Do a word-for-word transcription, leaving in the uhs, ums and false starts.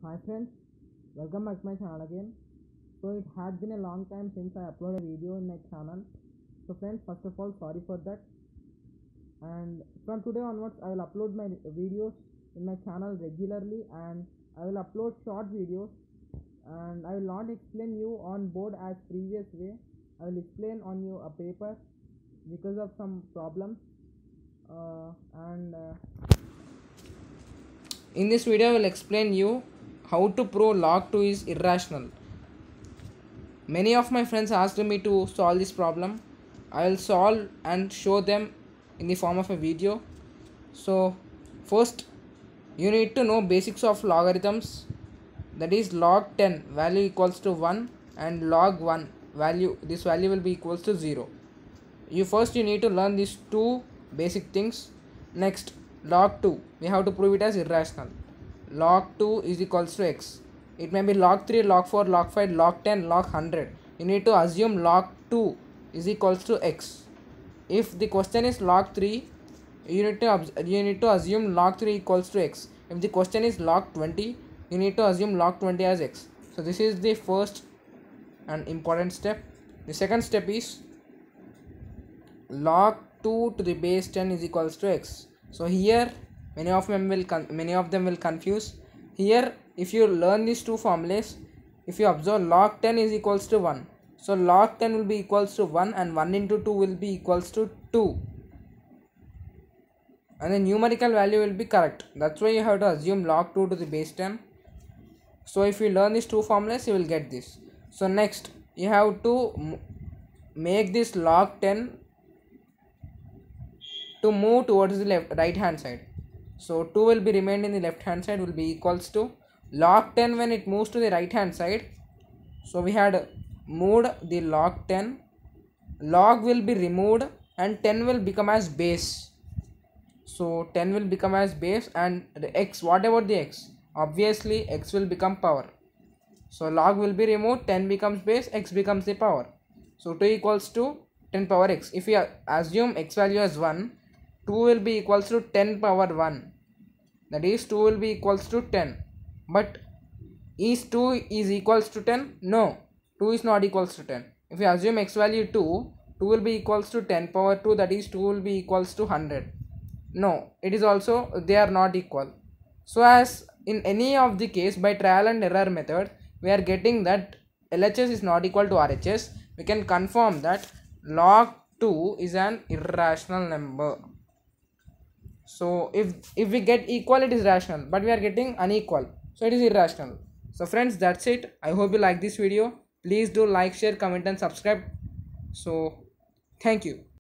Hi friends, welcome back to my channel again. So it had been a long time since I uploaded a video in my channel. So friends, first of all, sorry for that. And from today onwards, I will upload my videos in my channel regularly, and I will upload short videos. And I will not explain you on board as previous way. I will explain on you a paper because of some problems. Uh, and uh, in this video, I will explain you how to prove log two is irrational. Many of my friends asked me to solve this problem. I will solve and show them in the form of a video. So first you need to know basics of logarithms, that is log ten value equals to one and log one value, this value will be equals to zero. You first you need to learn these two basic things. Next, log two, we have to prove it as irrational. Log two is equals to x. It may be log three, log four, log five, log ten, log one hundred. You need to assume log two is equals to x. If the question is log three, you need to you need to assume log three equals to x. If the question is log twenty, you need to assume log twenty as x. So this is the first and important step. The second step is log two to the base ten is equals to x. So here many of them will many of them will confuse. Here if you learn these two formulas, if you observe log ten is equals to one, so log ten will be equals to one and one into two will be equals to two, and the numerical value will be correct. That's why you have to assume log two to the base ten. So if you learn these two formulas, you will get this. So next you have to make this log ten to move towards the left right hand side. So two will be remained in the left hand side will be equals to log ten when it moves to the right hand side. So we had moved the log ten, log will be removed and ten will become as base. So ten will become as base, and the x, what about the x? Obviously x will become power. So log will be removed, ten becomes base, x becomes the power. So two equals to ten power x. If we assume x value as one, two will be equals to ten power one, that is two will be equals to ten. But is two is equals to ten? No, two is not equals to ten. If you assume x value two, two will be equals to ten power two, that is two will be equals to one hundred. No, it is also, they are not equal. So as in any of the case, by trial and error method, we are getting that L H S is not equal to R H S. We can confirm that log two is an irrational number. So if if we get equal, it is rational, but we are getting unequal, so it is irrational. So friends, that's it. I hope you like this video. Please do like, share, comment and subscribe. So thank you.